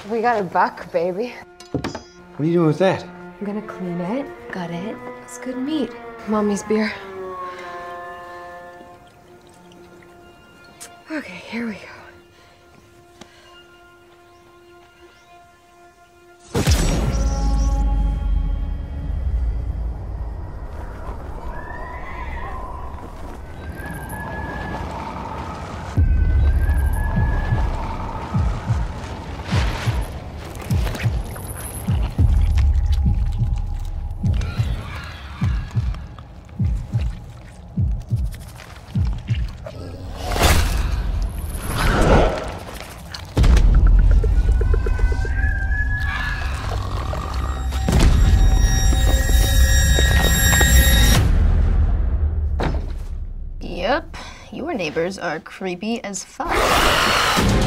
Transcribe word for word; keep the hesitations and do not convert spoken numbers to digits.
We got a buck, baby. What are you doing with that? I'm gonna clean it, gut it. It's good meat. Mommy's beer. Okay, here we go. Yep, your neighbors are creepy as fuck.